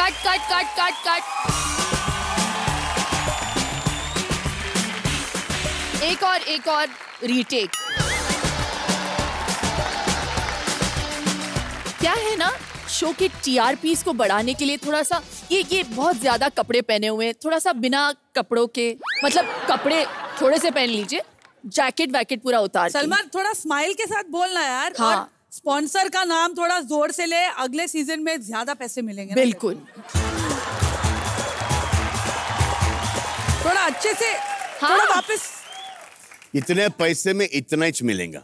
Cut cut cut cut cut. एक और retake. क्या है ना, शो के टीआरपीस को बढ़ाने के लिए थोड़ा सा ये बहुत ज्यादा कपड़े पहने हुए हैं, थोड़ा सा बिना कपड़ों के, मतलब कपड़े थोड़े से पहन लीजिए, जैकेट वैकेट पूरा उतार। सलमान थोड़ा स्माइल के साथ बोलना यार। हाँ। और स्पॉन्सर का नाम थोड़ा जोर से ले, अगले सीजन में ज्यादा पैसे मिलेंगे। बिल्कुल। थोड़ा अच्छे से। हाँ। थोड़ा वापस। इतने पैसे में इतना ही मिलेगा।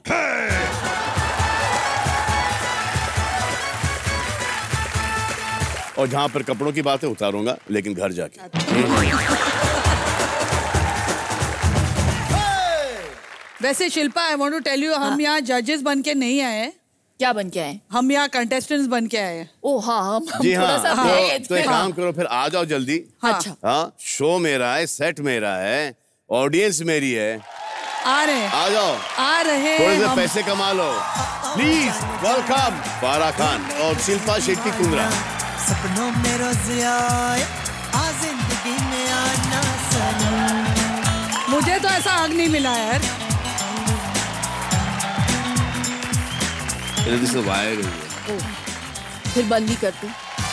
और जहां पर कपड़ों की बात है उतारूंगा, लेकिन घर जाके। वैसे Shilpa, I want to tell you, हम यहाँ जजेस बन के नहीं आए। क्या बन के आए? हम यहाँ कंटेस्टेंट्स बन के आए। ओ हाँ, हम जी थोड़ा हाँ, सा तो एक काम करो, फिर आ जाओ जल्दी। अच्छा। हाँ, शो मेरा है, सेट मेरा है, ऑडियंस मेरी है। आ रहे। आ जाओ। आ रहे। थोड़े से पैसे कमा लो। प्लीज वेलकम फारा खान और शिल्पा शेट्टी कुंद्रा। सपनों में रोज आए, आ जिंदगी में आना सनम। मुझे तो ऐसा हक नहीं मिला यार। वायर फिर बंद ही कर दूं।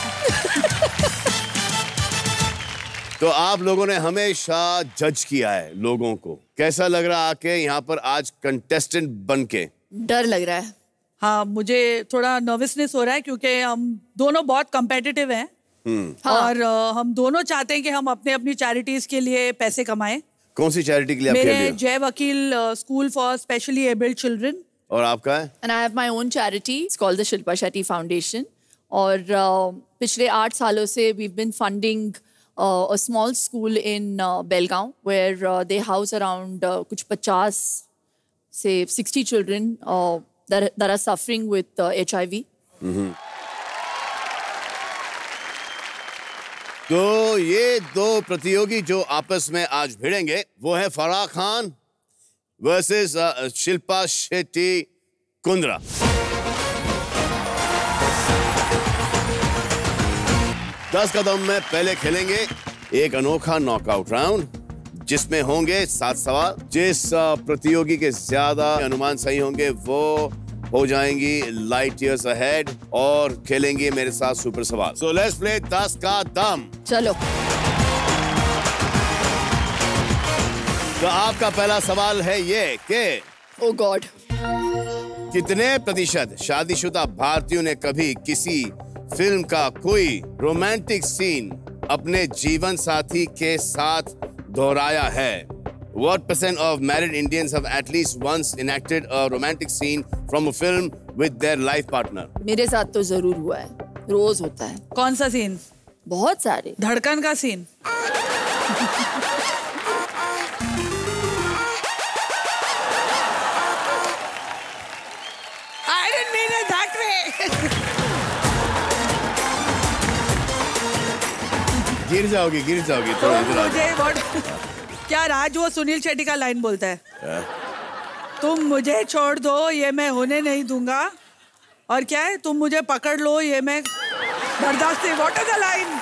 तो आप लोगों ने हमेशा जज किया है लोगों को, कैसा लग रहा आके यहाँ पर आज कंटेस्टेंट बन के? डर लग रहा है। हाँ, मुझे थोड़ा नर्वसनेस हो रहा है क्योंकि हम दोनों बहुत कम्पिटिटिव हैं। हाँ। और हम दोनों चाहते हैं कि हम अपने अपनी चैरिटीज के लिए पैसे कमाएं। कौन सी चैरिटी के लिए आप खेल रहे मेरे हो? Jai Vakeel school for specially abled children. और आपका है? And I have my own charity. It's called the Shilpa Shetty Foundation. और पिछले 8 सालों से we've been funding a small school in Belgaum where they house around कुछ 50 से 60 children that are suffering with HIV. तो ये दो प्रतियोगी जो आपस में आज भिड़ेंगे वो है फराह खान वर्सेस शिल्पा शेट्टी कुंद्रा। दस कदम में पहले खेलेंगे एक अनोखा नॉकआउट राउंड जिसमें होंगे 7 सवाल। जिस प्रतियोगी के ज्यादा अनुमान सही होंगे वो हो जाएंगी लाइट ईयर्स अहेड और खेलेंगे मेरे साथ सुपर सवाल। सो लेट्स प्ले 10 का दम। चलो। तो आपका पहला सवाल है ये कि Oh God. कितने प्रतिशत शादीशुदा भारतीयों ने कभी किसी फिल्म का कोई रोमांटिक सीन अपने जीवन साथी के साथ दोहराया है? What percent of married Indians have at least once enacted a romantic scene from a film with their life partner? मेरे साथ तो जरूर हुआ है, रोज होता है। कौन सा सीन? बहुत सारे। धड़कन का scene. I didn't mean it that way. गिर जाओगी तो थोड़ा इधर आ मुझे क्या राज वो सुनील शेट्टी का लाइन बोलता है? जाओ। तुम मुझे छोड़ दो ये मैं होने नहीं दूंगा, और क्या है, तुम मुझे पकड़ लो ये मैं बर्दाश्त नहीं। What is the line?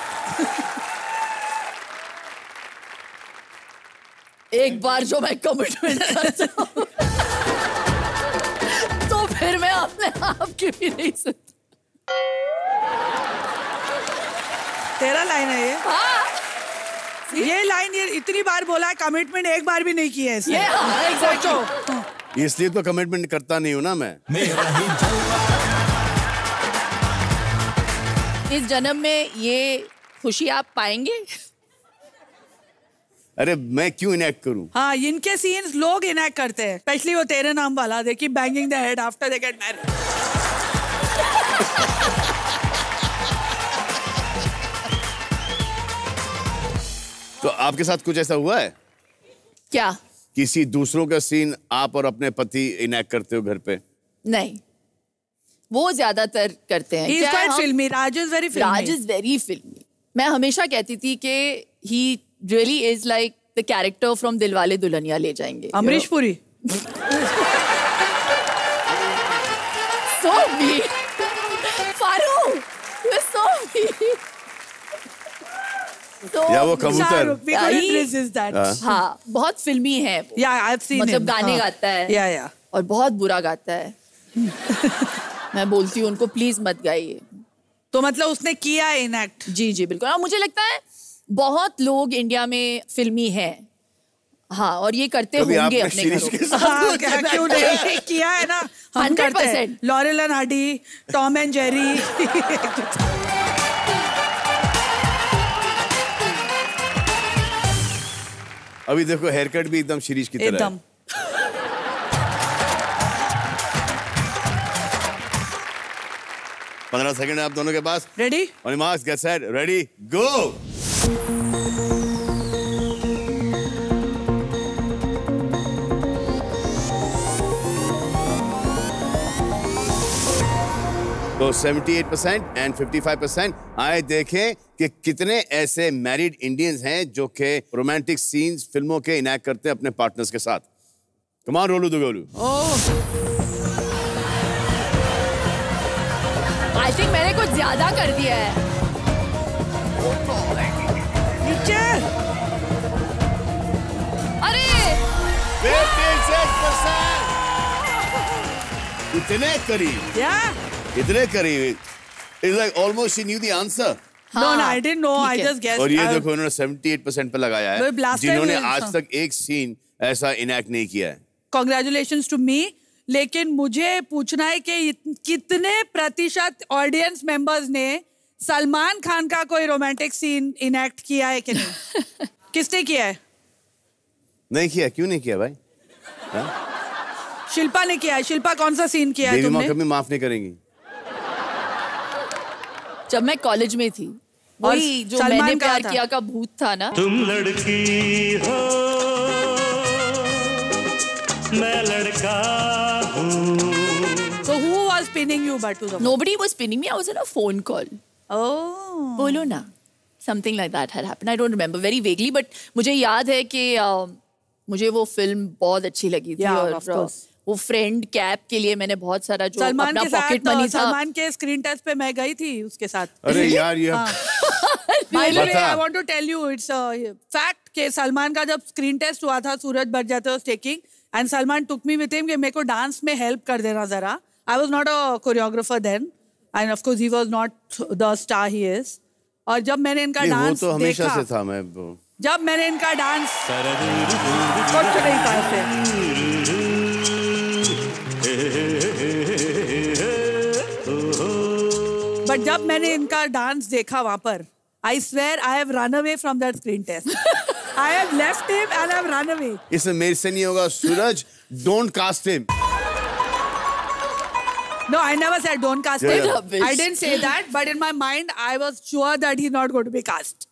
एक बार जो मैं कमिटमेंट कर जाऊं तो फिर मैं अपने आप की भी नहीं सुनती। तेरा लाइन है ये? हाँ। ये लाइन ये इतनी बार बोला है, कमिटमेंट एक बार भी नहीं किया है इसने। ये हाँ, exactly. इसलिए तो कमिटमेंट करता नहीं हूं ना मैं। इस जन्म में ये खुशी आप पाएंगे? अरे मैं क्यों इनेक्ट करूं? हाँ, इनके सीन्स लोग इनैक्ट करते हैं, स्पेशली वो तेरे नाम वाला, they keep banging the head after they get married. तो आपके साथ कुछ ऐसा हुआ है? क्या? किसी दूसरों का सीन आप और अपने पति इनेक्ट करते हो घर पे? नहीं, वो ज्यादातर करते हैं। He is quite filmy. Raj is very filmy. Raj is very filmy. मैं हमेशा कहती थी कि he really is like the character from Dilwale Dulhania ले जाएंगे। Amrish Puri. So mean. Farooq, you're so mean. क्या वो कबूतर? Shahrukh, we couldn't He- resist that. हाँ, बहुत फिल्मी है वो। Yeah, I've seen मतलब him. गाने हाँ. गाता है। Yeah. और बहुत बुरा गाता है। मैं बोलती हूँ उनको प्लीज मत गाइए। तो मतलब उसने किया इनएक्ट। जी जी बिल्कुल। और मुझे लगता है बहुत लोग इंडिया में फिल्मी हैं। हाँ, और ये करते कभी होंगे आपने अपने शिरीष घरों के में। साथ हाँ, क्यों नहीं किया है ना, हम करते हैं। 100%। Laurel and Hardy, Tom and Jerry. अभी देखो हेयर कट भी एकदम शिरीष की तरह है। एकदम। 15 सेकंड है आप दोनों के पास। Ready? On your marks, get set, ready, go! तो 78% एंड 55%। आए देखें कि कितने ऐसे मैरिड इंडियंस हैं जो कि रोमांटिक सीन्स फिल्मों के इनैक्ट करते हैं अपने पार्टनर्स के साथ। Come on रोलू the Golu. I think मैंने कुछ ज्यादा कर दिया है। नीचे। अरे 56%। इतने करीब, या? इतने करीब। It's like almost she knew the answer. No, I didn't know. I ठीक है। just guessed. और ये देखो इन्होंने 78% पे लगाया वो है, last time जिन्होंने में- आज तक एक सीन ऐसा इनैक्ट नहीं किया है। Congratulations to me. लेकिन मुझे पूछना है कि कितने प्रतिशत ऑडियंस मेंबर्स ने सलमान खान का कोई रोमांटिक सीन इनएक्ट किया है कि नहीं? किसने किया है? नहीं किया, क्यों नहीं किया भाई? शिल्पा ने किया है। शिल्पा कौन सा सीन किया है देवी माँ तुमने? कभी माफ नहीं करेंगी। जब मैं कॉलेज में थी, और वही जो सलमान मैंने का प्यार था। किया का भूत था ना। तुम लड़की हो मैं लड़का हूँ। So who was pinning you but to the Nobody was pinning me. I was on a phone call. Oh. बोलो ना, something like that had happened. I don't remember very vaguely, but मुझे याद है कि मुझे वो फिल्म बहुत अच्छी लगी थी। Yeah, और of course. वो फ्रेंड कैप के लिए मैंने बहुत सारा जो सलमान अपना के साथ पॉकेट मनी था। सलमान के स्क्रीन टेस्ट पे मैं गई थी उसके साथ। अरे यार ये By the way, बता। I want to tell you, it's a fact कि सलमान का जब स्क्रीन टेस्ट हुआ था, सूरज Barjatya was taking, and Salman took me with him कि मेरे को डांस में हेल्प कर देना जरा। I was not a choreographer then, and of course he was not the star he is. और जब मैंने इनका नहीं, वो डांस तो हमेशा देखा, से था। मैं जब मैंने इनका डांस कुछ नहीं था ऐसे। बट जब मैंने इनका डांस देखा वहां पर, I swear I have run away from that screen test. I have left him and I have run away. इसमें मेरे से नहीं होगा। सूरज, don't cast him. No, I never said don't cast Yeah, him. yeah. Rubbish. I didn't say that, but in my mind, I was sure that he's not going to be cast.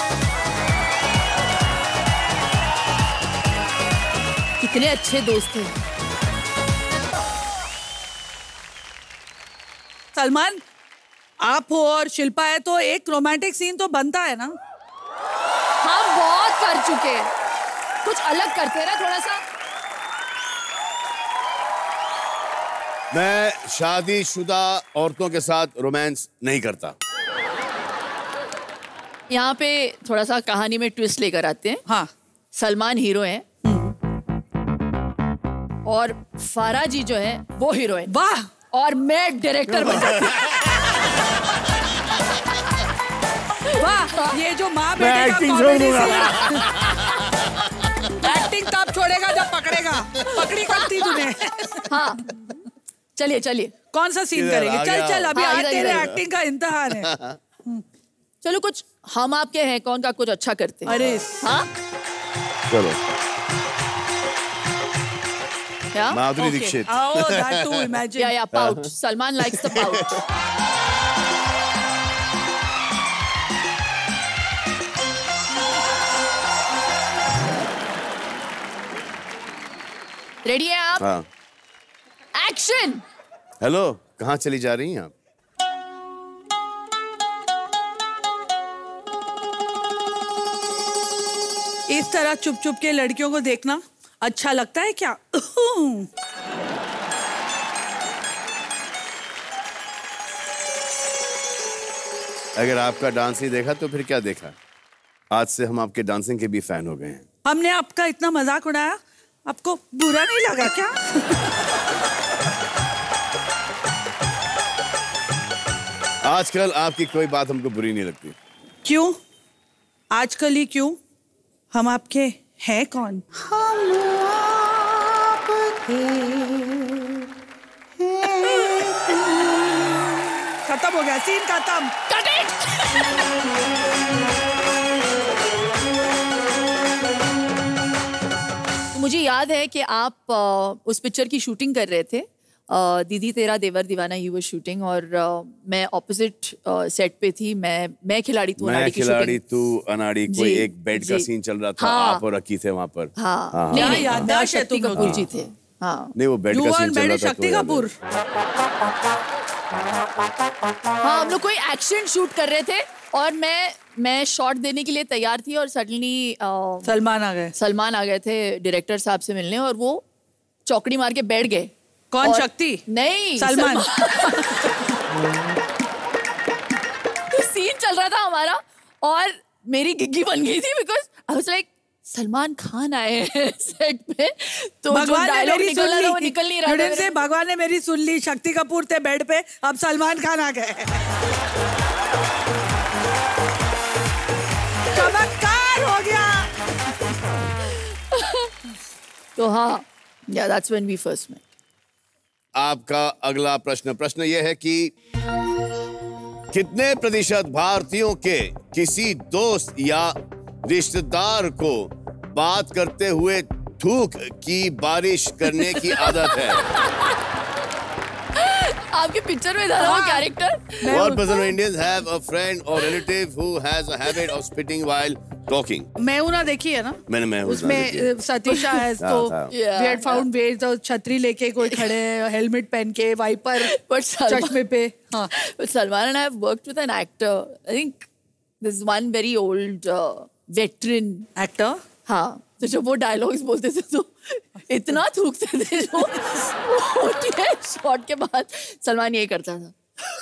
कितने अच्छे दोस्त थे। सलमान, आप हो और शिल्पा है तो एक रोमांटिक सीन तो बनता है ना? हम बहुत कर चुके हैं, कुछ अलग करते हैं ना थोड़ा सा। मैं शादीशुदा औरतों के साथ रोमांस नहीं करता। यहाँ पे थोड़ा सा कहानी में ट्विस्ट लेकर आते हैं। हाँ। सलमान हीरो हैं और फारा जी जो है वो हीरोइन। वाह! और मैं डायरेक्टर बन जाती हूँ। वाह! ये जो माँ बेटे का कॉमेडी सीन। एक्टिंग तब छोड़ेगा जब पकड़ेगा। पकड़ी कब थी तूने? हाँ, चलिए चलिए। कौन सा सीन इधर करेंगे? आ चल गया। चल, अभी हाँ, आज इधर, तेरे इधर। एक्टिंग का इम्तिहान है। चलो कुछ हम आपके हैं कौन का कुछ अच्छा करते हैं। अरे हाँ चलो, क्या? Madhuri Okay. Dixit. Oh, that too, imagine. या pouch. Salman likes the pouch. Ready है आप? हाँ। एक्शन। हेलो, कहाँ चली जा रही हैं आप? इस तरह चुप चुप के लड़कियों को देखना अच्छा लगता है क्या? अगर आपका डांस ही देखा तो फिर क्या देखा? आज से हम आपके डांसिंग के भी फैन हो गए हैं। हमने आपका इतना मजाक उड़ाया, आपको बुरा नहीं लगा क्या? आजकल आपकी कोई बात हमको बुरी नहीं लगती। क्यों? आजकल ही क्यों? हम आपके हैं कौन? खत्म हो गया, सीन खत्म। Cut it! मुझे याद है कि आप उस पिक्चर की शूटिंग कर रहे थे, दीदी तेरा देवर दीवाना यू वर शूटिंग, और मैं ऑपोजिट सेट पे थी। मैं खिलाड़ी तू अनाड़ी की शूटिंग। मैं खिलाड़ी तू अनाड़ी, कोई एक बेड का सीन चल रहा था। हाँ, आप और रकी थे वहाँ पर। हाँ, नहीं, शक्ति कपूर जी थे। हाँ, नहीं, वो बेड का सीन चल रहा था। शक्ति कपूर। हाँ, हम लोग कोई एक्शन शूट कर रहे थे और मैं शॉट देने के लिए तैयार थी और सडनली सलमान आ गए थे डायरेक्टर साहब से मिलने, और वो चौकड़ी मार के बैठ गए। कौन? शक्ति? नहीं, सलमान। तो सीन चल रहा था हमारा और मेरी गिग्गी बन गई थी, because I was like Salman Khan आए हैं सेट पे, तो भगवान ने मेरी सुन ली, वो निकल नहीं रहा था। से भगवान ने मेरी सुन ली। शक्ति कपूर थे बेड पे, अब सलमान खान आ गए। चमत्कार हो गया। तो हाँ, yeah, that's when we first met. आपका अगला प्रश्न ये है कि कितने प्रतिशत भारतीयों के किसी दोस्त या रिश्तेदार को बात करते हुए थूक की बारिश करने की आदत है? आपके पिक्चर में था वो character. What percent of Indians have a friend or relative who has a habit of spitting while talking? मैं ना देखी है ना, मैंने उसमें सतीशा है, तो we had found ways, तो छतरी लेके कोई खड़े है, हेलमेट पहन के, वाइपर चश्मे पे। हाँ, but Salman and I have worked with an actor. I think this is one very old veteran actor. हाँ, तो जब वो डायलॉग्स बोलते थे तो इतना थूकते थे जो शॉट के बाद सलमान ये करता था।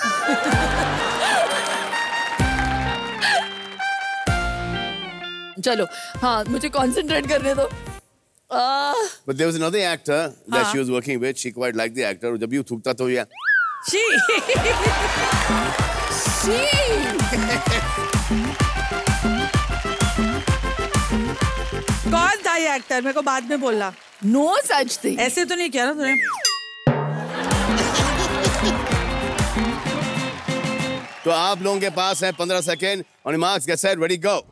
चलो, हाँ, मुझे कंसंट्रेट करने दो। But there was another actor that she was working with. She quite liked the actor. जब ये थूकता तो ये कौन था ये एक्टर? मेरे को बाद में बोलना। No such thing. ऐसे तो नहीं किया ना तूने? तो आप लोगों के पास है 15 second. On your marks, get set, ready, go.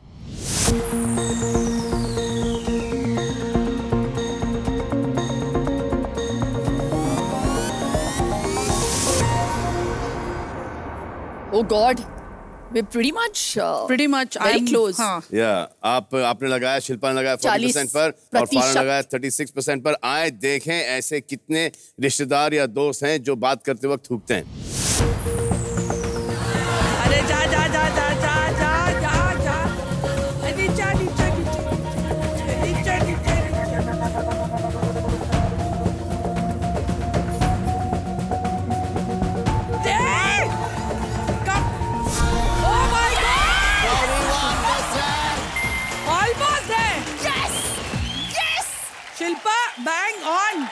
Oh God, we're pretty much very close. हाँ. Yeah, आपने लगाया, शिल्पा ने लगाया 40% पर और फारा ने लगाया 36% पर। आए देखें ऐसे कितने रिश्तेदार या दोस्त हैं जो बात करते वक्त थूकते हैं। अरे जा जा जा जा जा जा जा जा, नीचे नीचे नीचे नीचे शिल्पा बैंग ऑन।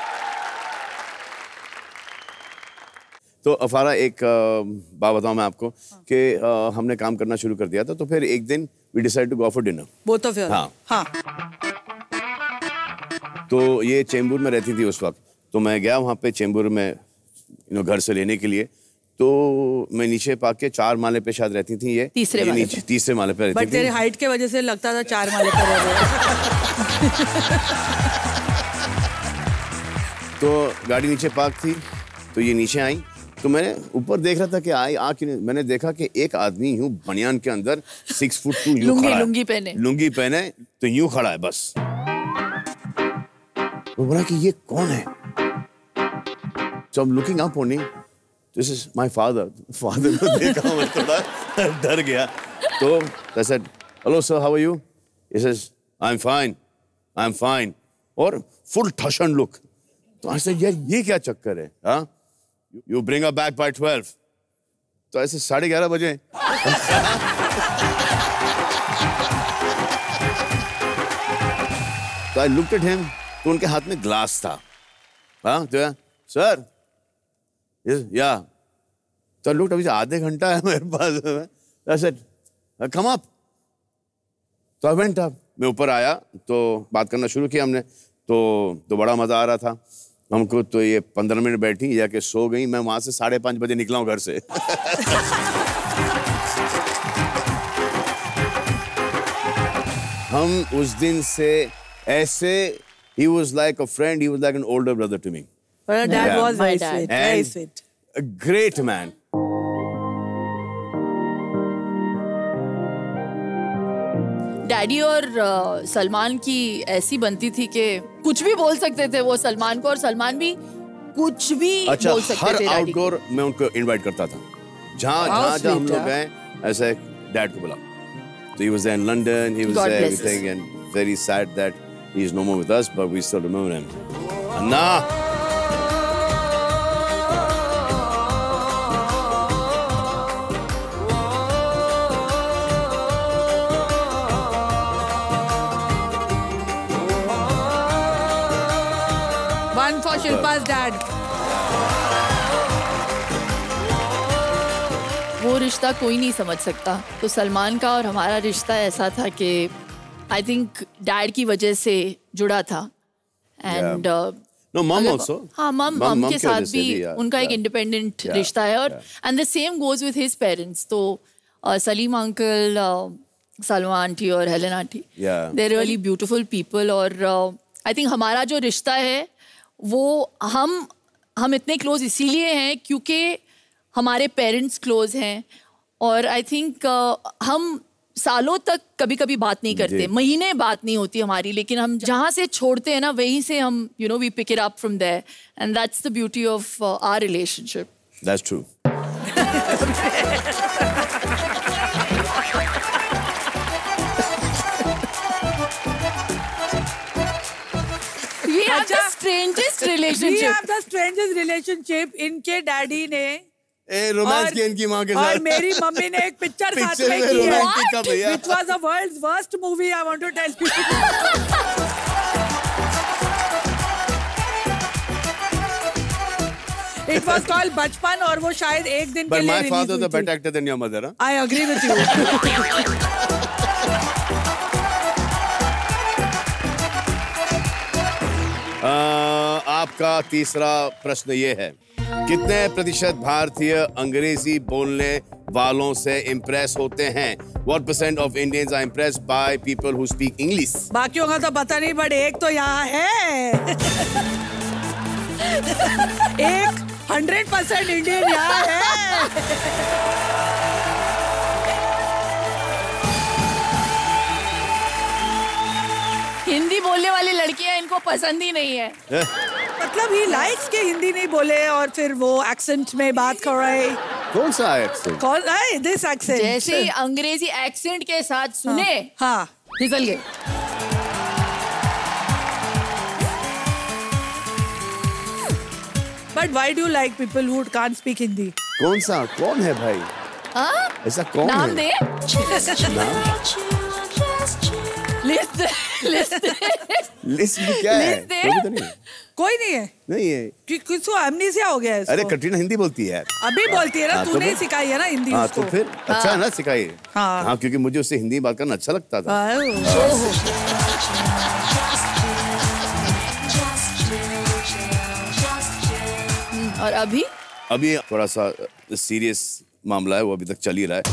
तो अफारा एक बात बताऊं मैं आपको कि हमने काम करना शुरू कर दिया था, तो फिर एक दिन we decide to go for dinner. Both of you? हाँ। तो ये चेंबूर में रहती थी उस वक्त, तो मैं गया वहाँ पे चेंबूर में घर से लेने के लिए। तो मैं नीचे पाके 4 माले पे शायद रहती थी, ये तीसरे माले पे रहती थी। बट तेरे हाइट के वजह से लगता था 4 माले पे रह रहे। तो गाड़ी नीचे पार्क थी, तो ये नीचे आई, तो मैंने ऊपर देख रहा था कि मैंने देखा कि एक आदमी यूं बनियान के अंदर 6 फुट 2 यूं खड़ा है, लुंगी पहने तो यूं खड़ा है बस। वो बोला कि ये कौन है? So I'm looking up on him. This is my father. Father को देखा, मैं थोड़ा डर गया। तो I said, hello sir, how are you? He says, I'm fine. और full ठशन look. तो I said, यार ये क्या चक्कर है? हाँ? You bring her back by 12. तो ऐसे 11:30 बजे So I looked at him. तो उनके हाथ में ग्लास था. हाँ, तो सर, या. तो I looked, अभी आधे घंटा है मेरे पास. I said, come up. तो I went up. मैं ऊपर आया तो बात करना शुरू किया हमने. तो बड़ा मजा आ रहा था हमको. तो ये 15 मिनट बैठी जाके सो गई. मैं वहां से 5:30 बजे निकला हूँ घर से. हम उस दिन से ऐसे, he was like a friend, he was like an older brother to me. But her dad Yeah. was very My dad. sweet, very And sweet. a great man. Daddy और सलमान की ऐसी बनती थी कि कुछ भी बोल सकते थे वो सलमान को, और सलमान भी कुछ भी अच्छा, बोल सकते हर थे डैडी को। आउटडोर मैं उनको इनवाइट करता था. जहाँ हम sweet, लोग गए ऐसे डैड को बुला. So he was there in London, he was God there, bless everything, and very sad that he is no more with us, but we still remember him. Anna! One for Shilpa's dad. वो रिश्ता कोई नहीं समझ सकता. तो सलमान का और हमारा रिश्ता ऐसा था कि आई थिंक डैड की वजह से जुड़ा था. And No, mom also. हाँ, मम Mom के की साथ वजह से भी भी, yeah, उनका एक yeah. इंडिपेंडेंट Yeah, रिश्ता है. और yeah. And the same goes with his parents. तो सलीम अंकल, सलमा आंटी और Helen aunty, Yeah. They really beautiful people. और आई थिंक हमारा जो रिश्ता है वो हम इतने क्लोज इसीलिए हैं क्योंकि हमारे पेरेंट्स क्लोज हैं. और आई थिंक हम सालों तक कभी कभी बात नहीं करते, महीने बात नहीं होती हमारी, लेकिन हम जहाँ से छोड़ते हैं ना वहीं से हम we pick it up from there. And that's the beauty of our relationship. That's true. We have the अच्छा, strangest We relationship. have the strangest relationship. इनके डैडी ने रोमांस की इनकी माँ के और साथ. मेरी मम्मी ने एक पिक्चर साथ पिक्चर में में की है, रोमांटिक का भैया. which was the world's worst movie. I want to tell you. It was called बचपन और वो शायद एक दिन के But लिए my release father is हुई a better थी. actor than your mother. Huh? I agree with you. आपका तीसरा प्रश्न ये है, कितने प्रतिशत भारतीय अंग्रेजी बोलने वालों से इम्प्रेस होते हैं? What percent of Indians are impressed by people who speak English? बाकियों का तो पता नहीं, बट एक तो यहाँ है. एक 100% इंडियन यहाँ है. हिंदी बोलने वाली लड़कियां इनको पसंद ही नहीं है. मतलब ही लाइक्स के हिंदी नहीं बोले और फिर वो एक्सेंट में बात कर रहे. कौन सा accent? कौन है दिस एक्सेंट? जैसे ही अंग्रेजी एक्सेंट के साथ सुने, हाँ. फिसल गए. But why do you like people who can't speak Hindi? कौन सा? कौन है भाई? हाँ? ऐसा कौन नाम है? दे. लिस्ट लिस्ट लिस्ट में क्या है? लिस्ट दे. कोई भी तो नहीं है. कोई नहीं है नहीं है. कि किसको एमनीसिया हो गया है इसको? अरे कटरीना हिंदी बोलती है यार. अभी बोलती है ना, हाँ, तो तूने ही फिर? सिखाई है ना हिंदी हाँ, उसको. तो फिर अच्छा है ना, सिखाइए. हाँ. हाँ, क्योंकि मुझे उससे हिंदी में बात करना अच्छा लगता था. और अभी अभी थोड़ा सा सीरियस मामला है, वो अभी तक चल ही रहा है.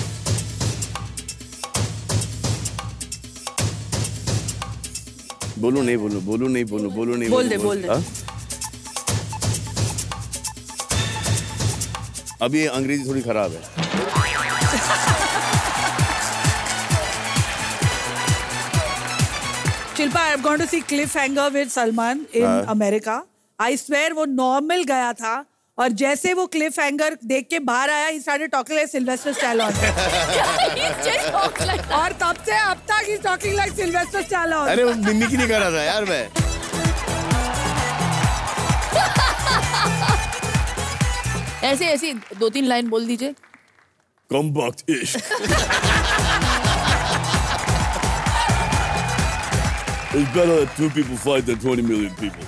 बोलूं नहीं बोलूं, बोलूं नहीं बोलूं, बोलूं नहीं बोल बोलूं, दे, बोल दे. हाँ? अभी अंग्रेजी थोड़ी खराब है. Shilpa, I am going to see cliffhanger with Salman in America. I swear वो नॉर्मल गया था और जैसे वो क्लिफहैंगर देख के बाहर आया, he started talking like Sylvester Stallone. और तब से अब तक he talking like Sylvester Stallone. अरे वो मिमिक्री नहीं कर रहा था यार मैं. ऐसे ऐसी 2-3 लाइन बोल दीजिए. कम वक्त इश्क. It's better that 2 people fight than 20 million people.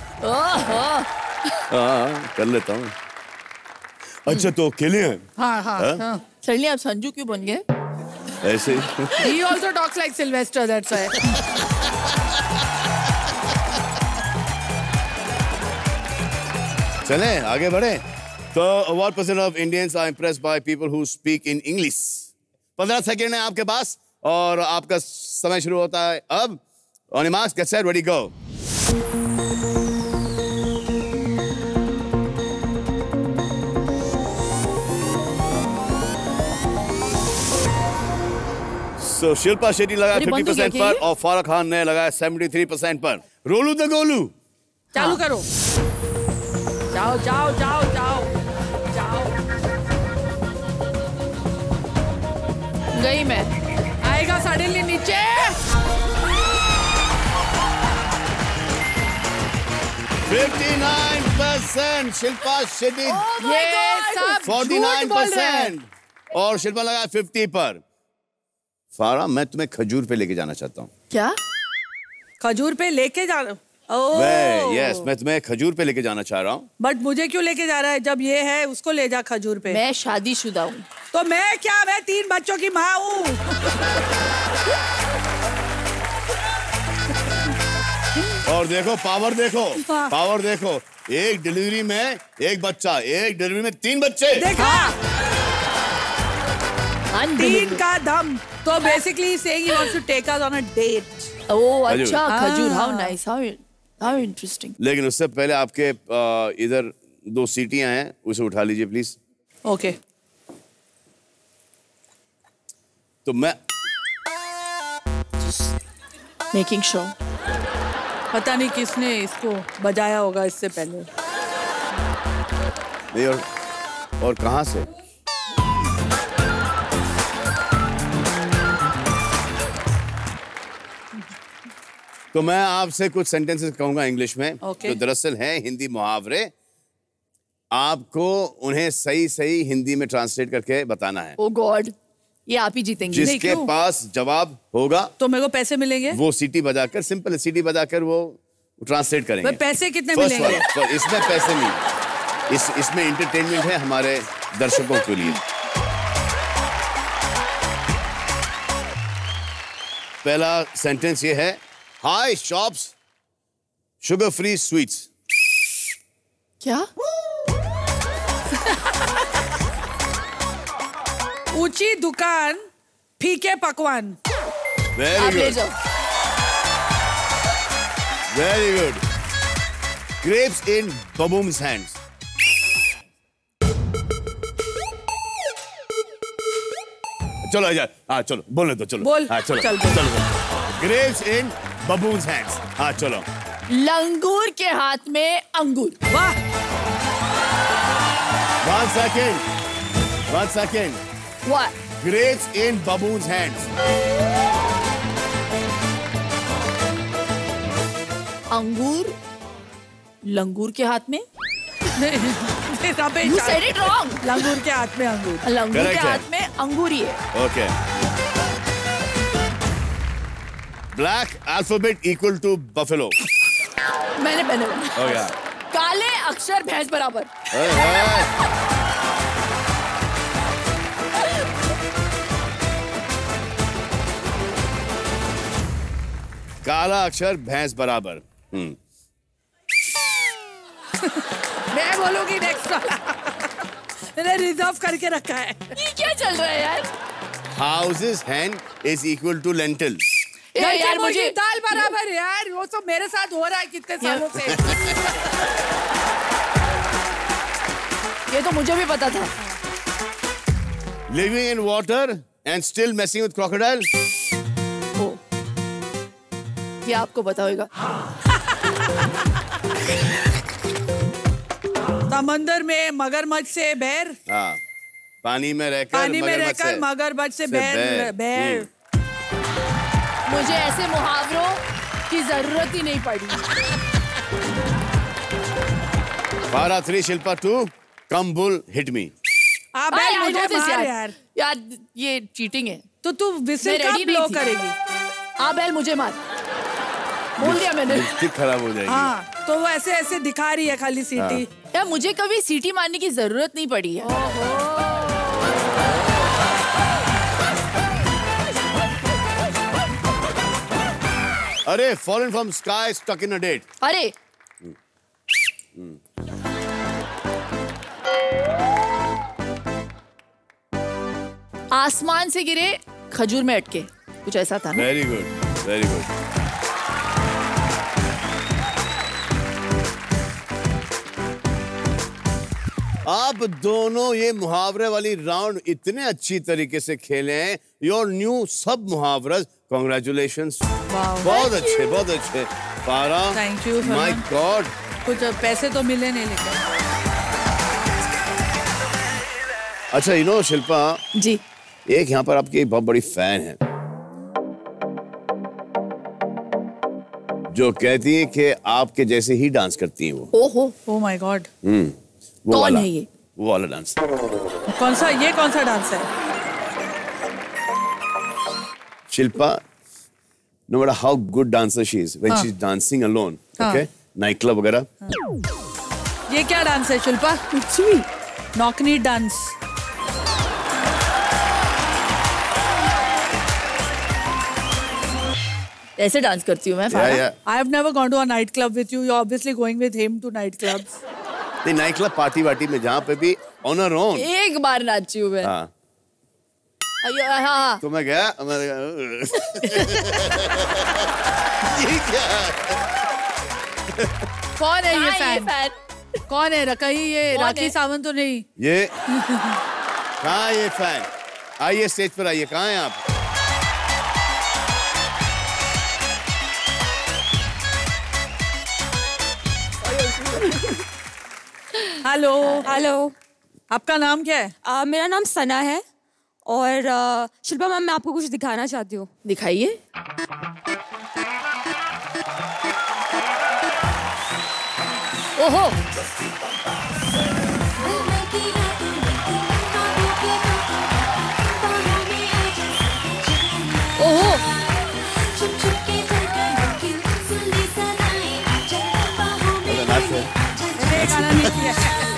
हाँ, कर लेता हूँ। अच्छा तो अकेले हैं? हाँ। सडनली आप संजू क्यों बन गए? ऐसे ही। He also talks like Sylvester, that's why. चलें आगे बढ़े। तो what percent of Indians are impressed by people who speak in English? 15 second है आपके पास और आपका समय शुरू होता है अब। On your marks, get set, ready, go. So Shilpa Shetty लगाया 50% पर और फारा खान ने लगाया 73% पर। रोलू द गोलू। चालू करो। जाओ। गई मैं। आएगा सडनली नीचे। 59% शिल्पा शेट्टी। ये सब 49% और शिल्पा लगाया 50 पर। फारा मैं तुम्हें खजूर पे लेके जाना चाहता हूँ। क्या? खजूर पे लेके जा रहा हूँ। मैं तुम्हें खजूर पे लेके जाना चाह रहा हूँ। बट मुझे क्यों लेके जा रहा है? जब ये है उसको ले जा खजूर पे। मैं शादीशुदा हूँ। तो मैं 3 बच्चों की माँ हूँ। और देखो पावर देखो एक डिलीवरी में एक बच्चा, एक डिलीवरी में 3 बच्चे। देखा? 3 का दम। तो basically saying he wants to take us on a date. Oh अच्छा, खजूर, how nice, how interesting. लेकिन उससे पहले आपके इधर 2 सीटियां हैं, उसे उठा लीजिए प्लीज। ओके। तो मैं Making sure. पता नहीं किसने इसको बजाया होगा इससे पहले। नहीं और कहां से? तो मैं आपसे कुछ सेंटेंसेस कहूंगा इंग्लिश में, जो दरअसल हैं हिंदी मुहावरे। आपको उन्हें सही हिंदी में ट्रांसलेट करके बताना है। ओह गॉड, ये आप ही जीतेंगे। जिसके पास जवाब होगा तो मेरे को पैसे मिलेंगे। वो सीटी बजाकर, सिंपल सीटी बजाकर वो ट्रांसलेट करेंगे। पैसे कितने मिलेंगे? इसमें पैसे नहीं, इसमें एंटरटेनमेंट है हमारे दर्शकों के लिए। पहला सेंटेंस ये है, high shops sugar free sweets. क्या? ऊंची दुकान फीके पकवान। Very good, very good. Grapes in baboons hands. चलो हाँ चलो बोलने दो, चलो बोल। हाँ चलो चल। Grapes in baboons hands. हाँ चलो। लंगूर के हाथ में अंगूर। वाह। 1 second. What? Grapes in baboon's hands. अंगूर लंगूर के हाथ में? You said it wrong. लंगूर के हाथ में अंगूर। लंगूर के हाथ में अंगूर ही है। Okay. Black alphabet equal to buffalo. मैंने Oh yeah. काले अक्षर भैंस बराबर। काला अक्षर भैंस बराबर। मैं बोलूंगी नेक्स्ट वाला। मैंने रिजर्व करके रखा है। ये क्या चल रहा है यार? House's hand is equal to lentils. यार मुझे दाल बराबर यार, वो तो मेरे साथ हो रहा है कितने सालों से। ये तो मुझे भी पता था। Living in water and still messing with crocodile. ये आपको पता होगा। समंदर में मगरमच्छ से बैर। हाँ, पानी में रहकर मगरमच्छ से बैर। मुझे ऐसे मुहावरों की जरूरत ही नहीं पड़ी। Farah 3, Shilpa 2. Come bull, hit me. बैल मुझे मार यार। यार ये चीटिंग है। तो तू विसिल कब ब्लो करेगी? बैल मुझे मार। बोल दिया मैंने। लिपस्टिक खराब हो जाएगी। हाँ, तो वो ऐसे ऐसे दिखा रही है खाली सीटी। यार मुझे कभी सीटी मारने की जरूरत नहीं पड़ी है। अरे fallen from sky, stuck in a date. अरे आसमान से गिरे खजूर में अटके, कुछ ऐसा था ना? Very good, very good. आप दोनों ये मुहावरे वाली राउंड इतने अच्छी तरीके से खेले हैं। योर न्यू सब मुहावरस, कॉन्ग्रेचुलेशंस। बहुत अच्छे, बहुत अच्छे। फारा, थैंक यू। माय गॉड, कुछ पैसे तो मिले नहीं लेकिन। अच्छा यू नो शिल्पा जी, एक यहाँ पर आपकी एक बहुत बड़ी फैन है जो कहती है कि आपके जैसे ही डांस करती हैं वो। ओहो, ओह माय गॉड। वो कौन वाला, है ये? वो वाला डांस। कौन सा, ये कौन सा डांस है? Shilpa, no matter how good dancer she is, when she's dancing alone, okay, night club वगैरह, ये क्या डांस है शिल्पा? कुछ भी। Knock knee dance. ऐसे डांस करती हूँ मैं। या या I have never gone to a night club with you. You're obviously going with him to night clubs. नहीं, नाइट क्लब पार्टी वार्टी में जहाँ पे भी ऑन अर ओन। एक बार नाची हूँ मैं। हाँ, हाँ, तो मैं गया, मैंने कहा ये क्या? कौन है ये ये फैन? कौन है? कहीं ये कौन राखी है? सावंत तो नहीं? ये कहाँ है ये फैन? आइए स्टेज पर आइए, कहाँ हैं आप? हेलो। हेलो। आपका नाम क्या है? मेरा नाम सना है और शिल्पा मैम मैं आपको कुछ दिखाना चाहती हूँ। दिखाइए। ओहो, ओहो, मैंने गाना नहीं किया।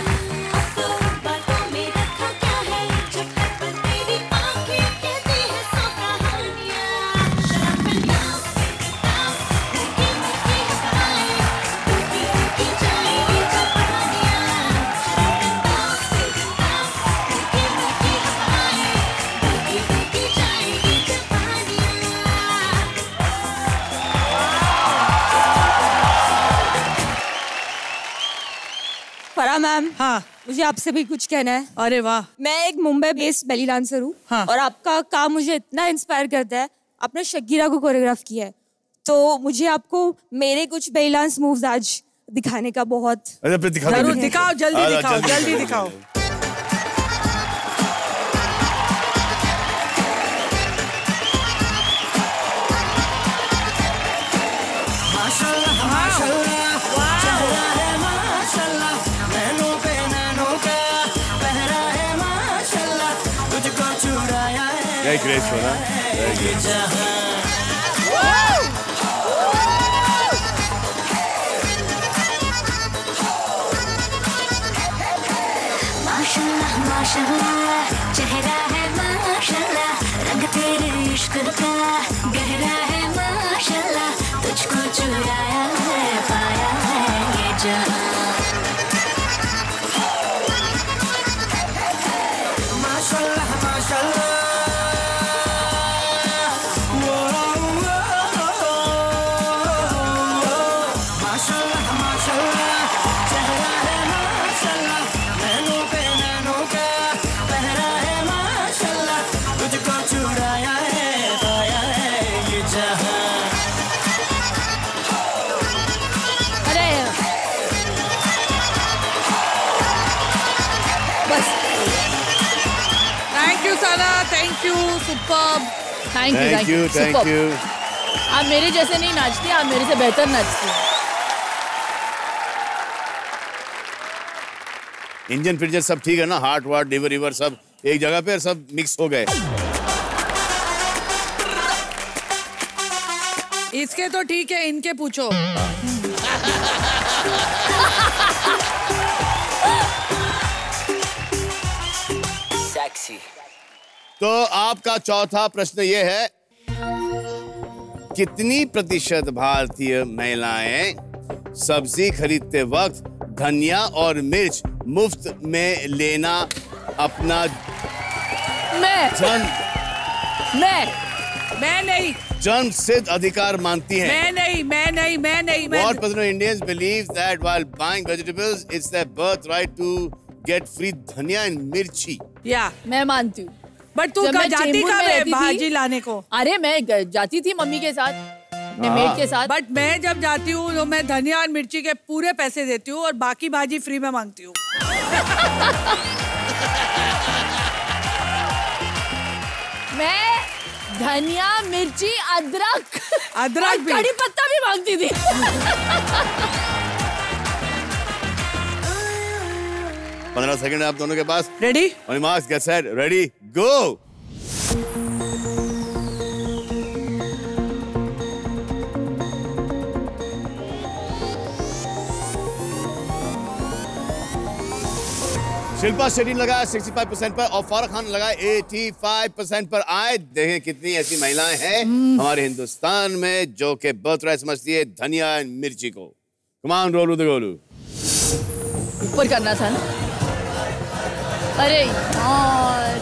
फरा मैम, हाँ। मुझे आपसे भी कुछ कहना है। अरे वाह। मैं एक मुंबई बेस्ड बेली डांसर हूँ। हाँ। और आपका काम मुझे इतना इंस्पायर करता है। आपने शकीरा को कोरियोग्राफ किया है, तो मुझे आपको मेरे कुछ बेली डांस मूव्स आज दिखाने का बहुत। अरे दिखा दो, जरूर दिखाओ, जल्दी दिखाओ, जल्दी जल्दी दिखाओ। Very graceful, huh? Very graceful. माशाल्लाह माशाल्लाह, चेहरा है माशाल्लाह, रंग तेरे इश्क का गहरा है माशाल्लाह, तुझको चुराया है पाया है ये जहां। माशाल्लाह माशाल्लाह, thank you, superb. Thank you, thank you, thank Superb. You. आप मेरे जैसे नहीं नाचती, आप मेरे से बेहतर नाचती हैं। इंजन फिर सब ठीक है ना? हार्ट वार्ट लिवर रिवर सब एक जगह पे सब मिक्स हो गए। इसके तो ठीक है, इनके पूछो। सेक्सी। तो आपका चौथा प्रश्न ये है, कितनी प्रतिशत भारतीय महिलाएं सब्जी खरीदते वक्त धनिया और मिर्च मुफ्त में लेना अपना मैं नहीं जन्म सिद्ध अधिकार मानती हैं? मैं नहीं। What percent of Indians believe that while buying vegetables, it's their birthright to get free धनिया and मिर्ची? या मैं मानती हूँ। बट तू जब मैं जाती चेंबूर कब में है रहती थी- भाजी लाने को? अरे मैं जाती थी मम्मी के साथ, अपने मेड के साथ। बट मैं जब जाती हूँ तो मैं धनिया और मिर्ची के पूरे पैसे देती हूँ और बाकी भाजी फ्री में मांगती हूँ। मैं धनिया, मिर्ची, अदरक भी कड़ी पत्ता भी मांगती थी। 15 सेकंड आप दोनों के पास। Ready? On your marks, get set, ready, go! Shilpa Shetty लगाया 65% पर और फारा खान लगाया 85% पर। आए देखें कितनी ऐसी महिलाएं हैं हमारे हिंदुस्तान में जो कि बर्थराइट समझती है धनिया और मिर्ची को। कम ऑन, रोलू द गोलू। ऊपर करना था ना। अरे यार,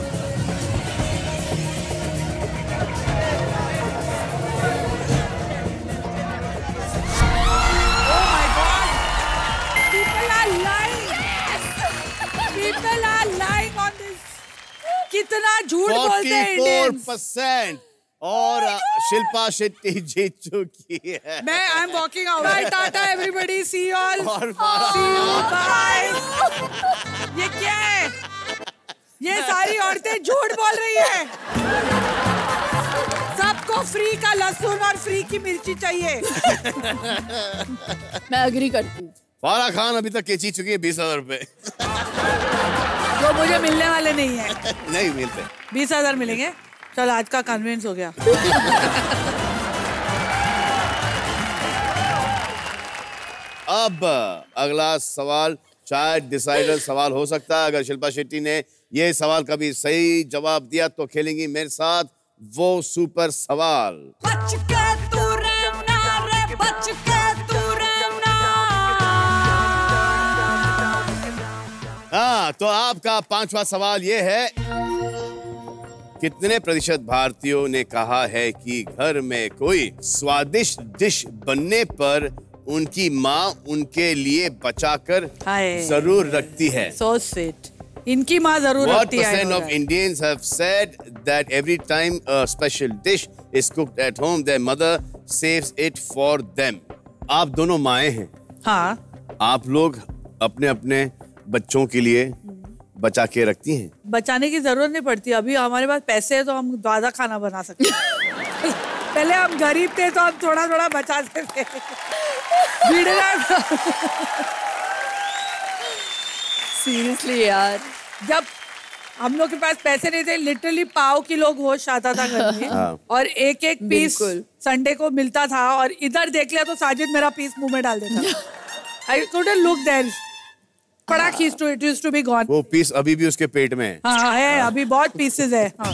People are lying on this. कितना झूठ बोलते हैं इंडियंस। 44% और शिल्पा शेट्टी जीत चुकी है। मैं I am walking out. Bye tata everybody, see you all. और सी यू, बाय। ये क्या है? ये सारी औरतें झूठ बोल रही है। सबको फ्री का लहसुन और फ्री की मिर्ची चाहिए। मैं अग्री करती हूँ। फारा खान अभी तक के जीत चुकी है 20,000 रुपए। जो मुझे मिलने वाले नहीं है। नहीं मिलते। 20,000 मिलेंगे। चल, आज का कन्विंस हो गया। अब अगला सवाल शायद डिसाइडर सवाल हो सकता है। अगर शिल्पा शेट्टी ने ये सवाल कभी सही जवाब दिया तो खेलेंगी मेरे साथ वो सुपर सवाल। बच के तू रहना रे, बच के तू रहना। हाँ, तो आपका पांचवा सवाल ये है, कितने प्रतिशत भारतीयों ने कहा है कि घर में कोई स्वादिष्ट डिश बनने पर उनकी माँ उनके लिए बचाकर जरूर रखती है? So sweet. इनकी माँ जरूर What रखती है। percent of Indians have said that every time a special dish is cooked at home, their mother saves it for them? आप दोनों माएं हैं। हाँ। आप लोग अपने अपने बच्चों के लिए बचा के रखती हैं? बचाने की जरूरत नहीं पड़ती। अभी हमारे पास पैसे है तो हम ज्यादा खाना बना सकते हैं। पहले हम गरीब थे तो हम थोड़ा थोड़ा बचाते थे। सीरियसली यार, जब हम लोग के पास पैसे नहीं थे, लिटरली पाव किलो गोश्त आता था घर में और एक एक पीस संडे को मिलता था। और इधर देख लिया तो साजिद मेरा पीस मुंह में डाल देता था। I couldn't look there. पड़ा खींच to it used to be gone. वो पीस अभी भी उसके पेट में है। हाँ है, अभी बहुत पीसेस है। हाँ।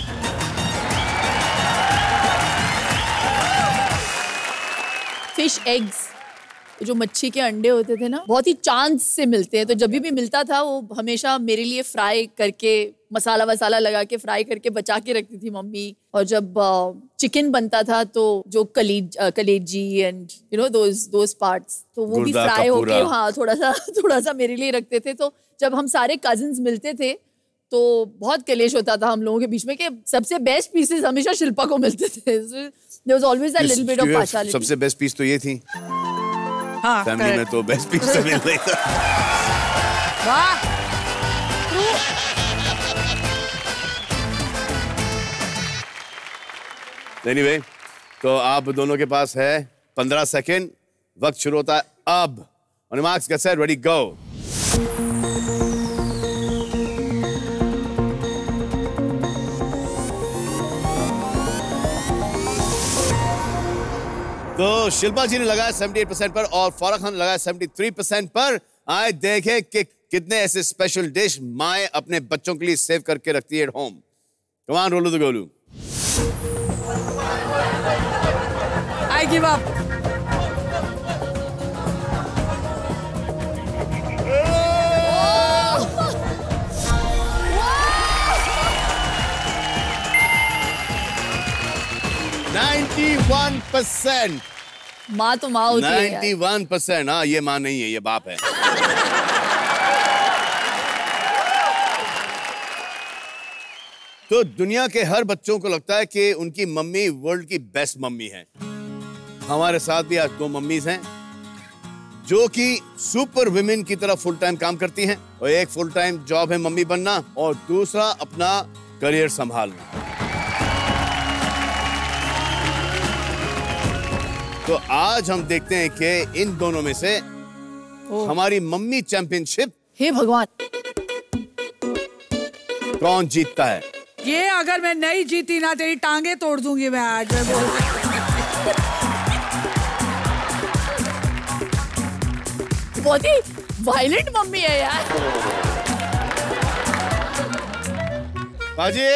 फिश एग्स, जो मच्छी के अंडे होते थे ना, बहुत ही चांस से मिलते हैं। तो जब भी मिलता था वो हमेशा मेरे लिए फ्राई करके, मसाला वसाला लगा के फ्राई करके बचा के रखती थी मम्मी। और जब चिकन बनता था तो जो कलेजी and you know those parts, तो वो भी फ्राई होके हाँ थोड़ा सा मेरे लिए रखते थे। तो जब हम सारे कजिन्स मिलते थे तो बहुत कलेश होता था हम लोगों के बीच में कि सबसे बेस्ट पीसेस हमेशा शिल्पा को मिलते थे। There was always that little bit of partiality. सबसे बेस्ट पीस तो ये थी। हाँ, फैमिली में तो बेस्ट पीस तो मिल रही था। वाह। Anyway, तो आप दोनों के पास है 15 सेकेंड। वक्त शुरू होता है अब। On your marks, get set, ready, go. तो शिल्पा जी ने लगाया 78% पर और फारा खान लगाया 73% पर। आए देखे कि कितने ऐसे स्पेशल डिश माएं अपने बच्चों के लिए सेव करके रखती है at home. Come on, roll the Golu. I give up. माँ तो माँ होती है। 91%। हाँ, ये माँ नहीं है, ये बाप है। तो दुनिया के हर बच्चों को लगता है कि उनकी मम्मी वर्ल्ड की बेस्ट मम्मी है। हमारे साथ भी आज 2 मम्मीज हैं जो कि सुपर वुमेन की तरह फुल टाइम काम करती हैं, और एक फुल टाइम जॉब है मम्मी बनना और दूसरा अपना करियर संभालना। तो आज हम देखते हैं कि इन दोनों में से हमारी मम्मी चैंपियनशिप, हे भगवान, कौन जीतता है। ये अगर मैं नहीं जीती ना, तेरी टांगे तोड़ दूंगी मैं आज। मैं बोल बहुत ही वायलेंट मम्मी है यार। बाजी,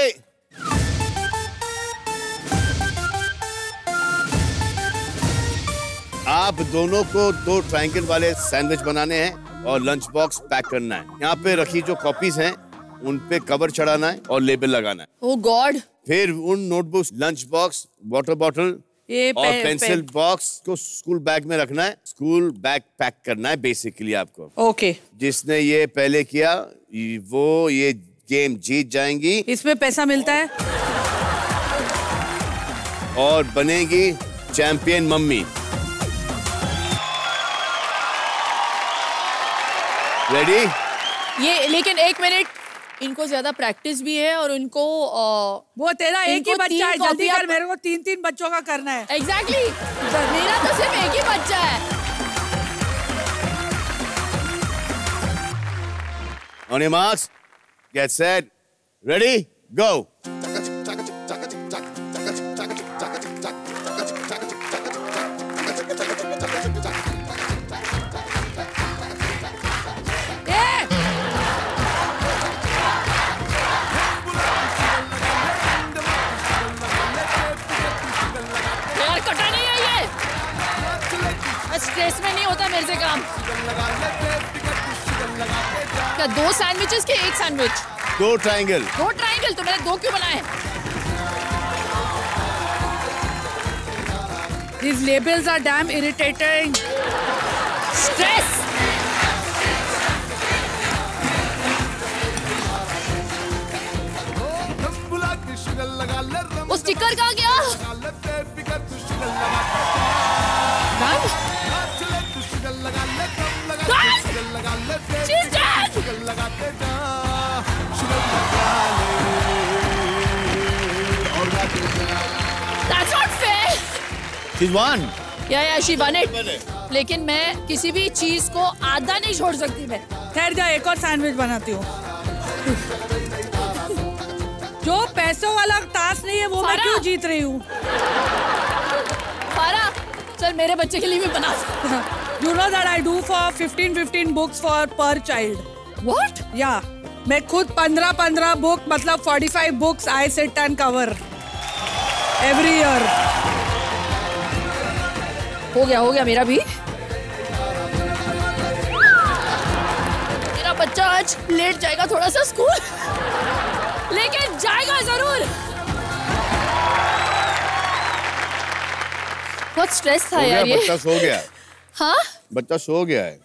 आप दोनों को 2 ट्रायंगल वाले सैंडविच बनाने हैं और लंच बॉक्स पैक करना है। यहाँ पे रखी जो कॉपीज हैं उन पे कवर चढ़ाना है और लेबल लगाना है। Oh god. फिर उन notebooks, lunch box, water bottle और पेंसिल बॉक्स को स्कूल बैग में रखना है। स्कूल बैग पैक करना है बेसिकली आपको। ओके। जिसने ये पहले किया वो ये गेम जीत जाएंगी। इसमें पैसा मिलता है और बनेगी चैंपियन मम्मी। रेडी? ये लेकिन 1 मिनट, इनको ज्यादा प्रैक्टिस भी है और इनको वो तेरा एक ही बच्चा है, जल्दी कर, मेरे को 3-3 बच्चों का करना है। एग्जैक्टली। मेरा तो सिर्फ एक ही बच्चा है। On your marks, get set, ready, go. Stress में नहीं होता मेरे से काम। क्या 2 सैंडविचेस के 1 सैंडविच? 2 ट्रायंगल। 2 ट्रायंगल, तो मैंने 2 क्यों बनाए? These labels are damn irritating. Stress. वो स्टिकर कहाँ गया? She's dead. That's not fair. She's won. Yeah, she won it. लेकिन मैं किसी भी चीज को आधा नहीं छोड़ सकती मैं। ठहर जा, एक और सैंडविच बनाती हूँ। जो पैसों वाला टास्क नहीं है वो मैं क्यों जीत रही हूँ? फारा, चल मेरे बच्चे के लिए भी बना। You know that I do for 15 books for per child. What? Yeah, मैं खुद 15 बुक, मतलब 45 books I sit and cover every year. हो गया मेरा भी। मेरा बच्चा आज लेट जाएगा थोड़ा सा स्कूल, लेकिन जाएगा जरूर। बहुत स्ट्रेस था यार ये। बच्चा सो गया। हाँ? बच्चा सो गया है।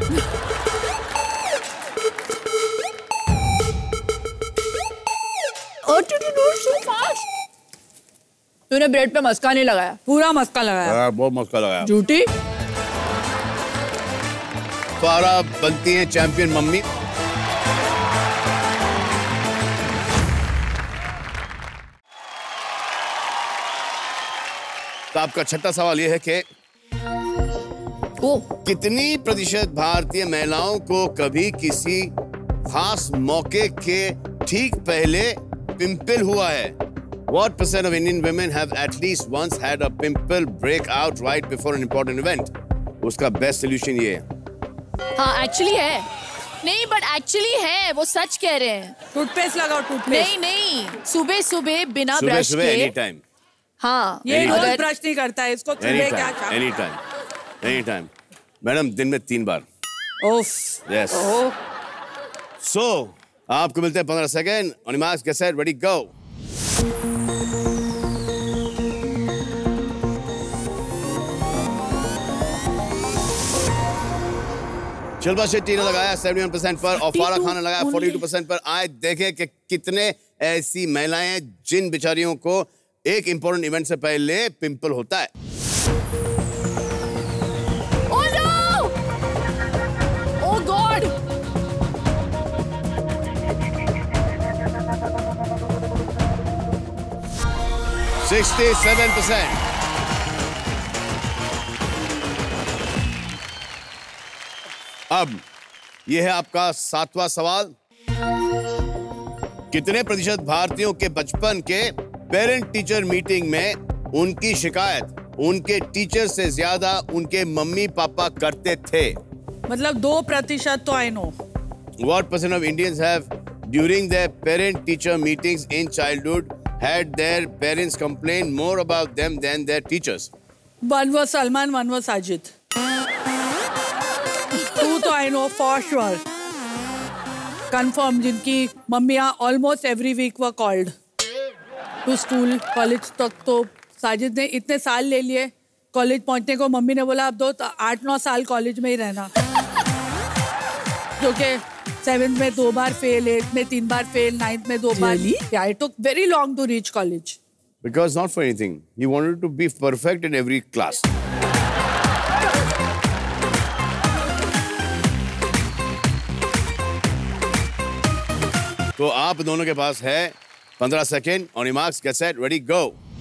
तूने ब्रेड पे मस्का नहीं लगाया? पूरा मस्का लगाया। बहुत मस्का लगाया। झूठी। फारा बनती है चैंपियन मम्मी। तो आपका छठा सवाल यह है कि कितनी प्रतिशत भारतीय महिलाओं को कभी किसी खास मौके के ठीक पहले पिंपल हुआ है? What percent of Indian women have at least once had a pimple break out right before an important event? उसका best solution ये है. हाँ एक्चुअली है. नहीं बट एक्चुअली है, वो सच कह रहे हैं. टूथपेस्ट लगाओ टूथपेस्ट. नहीं सुबह सुबह बिना ब्रश के. Any time. हाँ ये रोज ब्रश नहीं करता है, इसको सुबह क्या शाम. Any time. मैडम दिन में 3 बार. ओफ. यस. सो आपको मिलते हैं 15 second. On your marks, get set, ready, go. Shilpa Shetty ने लगाया 71% पर और फारा खान ने लगाया 42% पर. आए देखें कि कितने ऐसी महिलाएं हैं जिन बेचारियों को एक इंपॉर्टेंट इवेंट से पहले पिंपल होता है. Oh no! Oh God! $67%. अब यह है आपका 7वां सवाल. कितने प्रतिशत भारतीयों के बचपन के पेरेंट टीचर मीटिंग में उनकी शिकायत उनके टीचर से ज्यादा उनके मम्मी पापा करते थे? मतलब 2% तो I know. What percent of Indians have during their parent teacher meetings in childhood had their parents complain more about them than their teachers? One was Salman, one was Sajid. 2 तो I know for sure. Confirm, जिनकी मम्मियाँ almost every week were called to school. College तक तो साजिद ने इतने साल ले लिए. कॉलेज पहुंचने को मम्मी ने बोला अब 8-9 साल कॉलेज में ही रहना. जो कि 7th में 2 बार फेल, 8th में 3 बार फेल, 9th में 2 बार. Yeah, it took very long to reach college. Because not for anything. He wanted to be perfect in every class. तो आप दोनों के पास है 15 second. On your marks, get set, ready, go.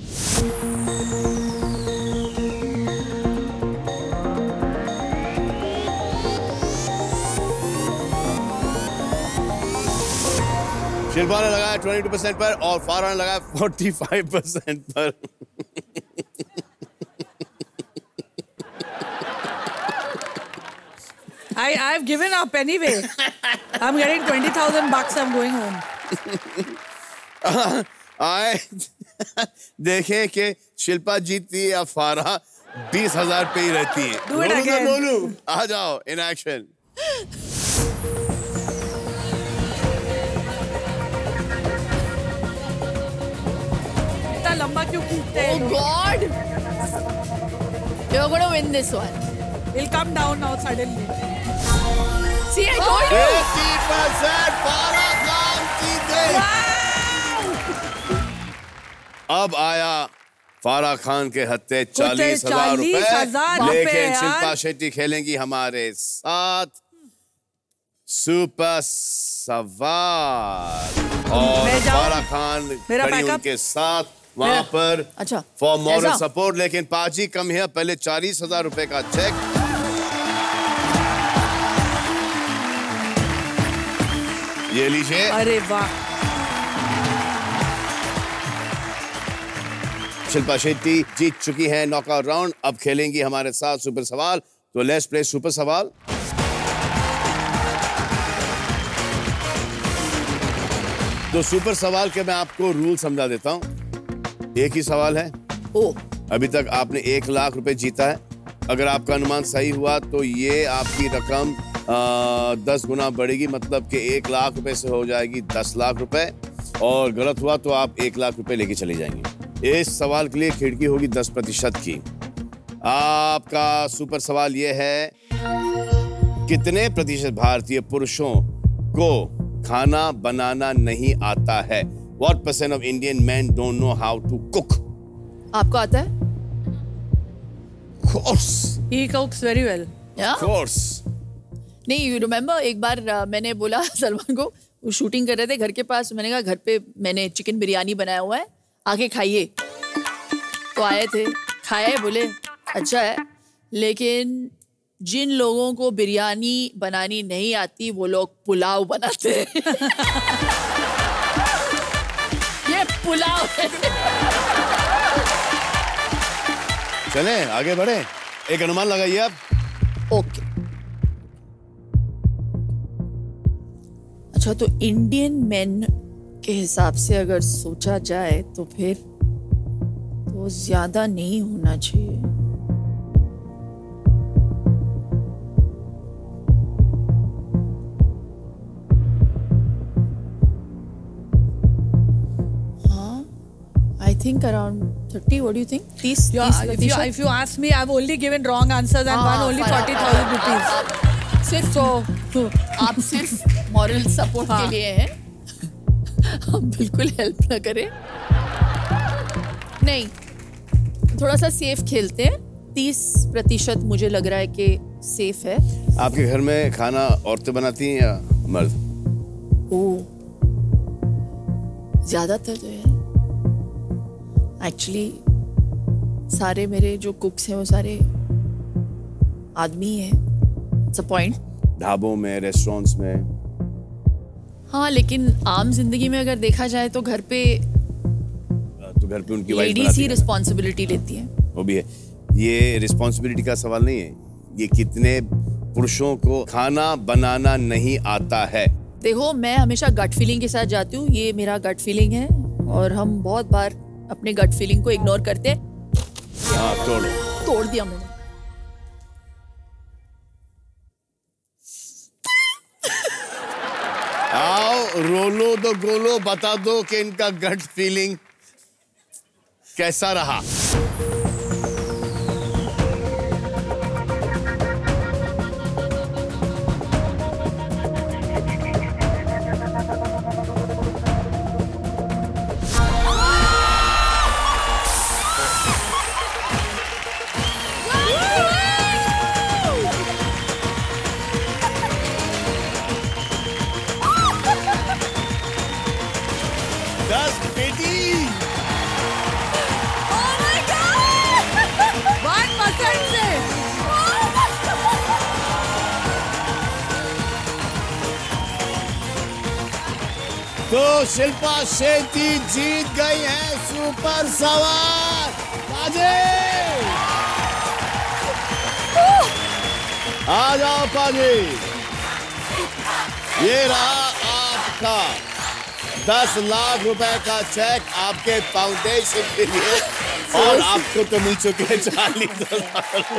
Shilpa ने लगाया 22% पर और फारा ने लगाया 45% पर. I've given up anyway. I'm getting $20,000. I'm going home. देखें कि शिल्पा जीतती या फारा 20,000 पे ही रहती है. Do it again. बोलू, आ जाओ इन एक्शन. इतना लंबा क्यों खींचते हैं? Oh God! You're going to win this one. He'll come down now suddenly. See, I told you. 80% फारा खान जीते. अब आया फारा खान के हत्ते 40,000 रुपए. लेकिन शिल्पा शेट्टी खेलेंगी हमारे साथ सुपर सवाल और फारा खान खड़ी उनके साथ वहां पर अच्छा फॉर मॉरल सपोर्ट. लेकिन पाजी कम है, पहले 40,000 रुपए का चेक. ये लीजिए. अरे वाह. शिल्पा शेट्टी जीत चुकी हैं नॉकआउट राउंड. अब खेलेंगी हमारे साथ सुपर सवाल. तो लेट्स प्ले सुपर सवाल. तो सुपर सवाल के मैं आपको रूल समझा देता हूं. एक ही सवाल है. अभी तक आपने 1 लाख रुपए जीता है. अगर आपका अनुमान सही हुआ तो ये आपकी रकम 10 गुना बढ़ेगी, मतलब कि 1 लाख रुपए से हो जाएगी 10 लाख रुपए. और गलत हुआ तो आप 1 लाख रुपए लेके चले जाएंगे. इस सवाल के लिए खिड़की होगी 10% की. आपका सुपर सवाल ये है, कितने प्रतिशत भारतीय पुरुषों को खाना बनाना नहीं आता है? What percent of Indian men don't know how to cook? आपको आता है? Of course. He cooks very well. Yeah? Of course. नहीं, you remember एक बार मैंने बोला सलमान को, वो शूटिंग कर रहे थे घर के पास. मैंने कहा घर पे मैंने चिकन बिरयानी बनाया हुआ है, आके खाइए. तो आए थे, खाए, बोले अच्छा है, लेकिन जिन लोगों को बिरयानी बनानी नहीं आती वो लोग पुलाव बनाते हैं. ये पुलाव है। चलें आगे बढ़े, एक अनुमान लगाइए आप। ओके, अच्छा तो इंडियन मेन के हिसाब से अगर सोचा जाए तो फिर तो ज्यादा नहीं होना चाहिए। I think around 30. What do you think? 30. If you ask me, I've only given wrong answers and one only 40,000 rupees. सिर्फ आप सिर्फ मॉरल सपोर्ट के लिए हैं, आप बिल्कुल हेल्प ना करें। नहीं, थोड़ा सा सेफ खेलते हैं। 30% मुझे लग रहा है कि सेफ है। आपके घर में खाना औरतें बनाती हैं या मर्द? ओह, ज्यादातर तो है एक्चुअली। सारे मेरे जो कुक्स हैं वो सारे आदमी हैं। It's a point. ढाबों में, रेस्टोरेंट्स में? हाँ, लेकिन आम जिंदगी में अगर देखा जाए तो घर पे उनकी वाइफ लेडीज ही रिस्पॉन्सिबिलिटी लेती हैं। वो भी है। ये रिस्पॉन्सिबिलिटी का सवाल नहीं है, ये कितने पुरुषों को खाना बनाना नहीं आता है। देखो, मैं हमेशा गट फीलिंग के साथ जाती हूँ। ये मेरा गट फीलिंग है और हम बहुत बार अपने गट फीलिंग को इग्नोर करते हैं। हाँ, तोड़ दिया मैंने। आओ रोलो दो गोलो, बता दो कि इनका गट फीलिंग कैसा रहा। तो शिल्पा शेट्टी जीत गई है सुपर सवार। पाजी, आ जाओ पाजी। ये रहा आपका 10 लाख रुपए का चेक आपके फाउंडेशन के लिए, और आपको तो मिल चुके हैं 40,000।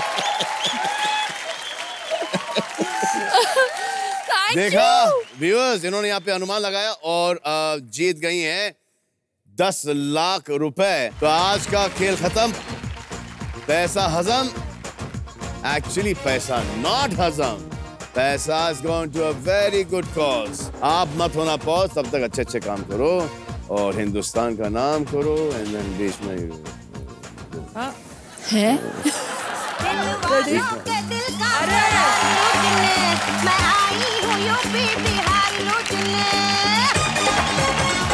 देखा व्यूअर्स, इन्होंने यहाँ पे अनुमान लगाया और जीत गई हैं 10 लाख रुपए। तो आज का खेल खत्म। पैसा हजम, एक्चुअली पैसा नॉट हजम, पैसा is going to a very good cause. आप मत होना पॉज, तब तक अच्छे अच्छे काम करो और हिंदुस्तान का नाम करो। एंड देन बीच में है मैं आई हूँ यूपी बिहार लूटने।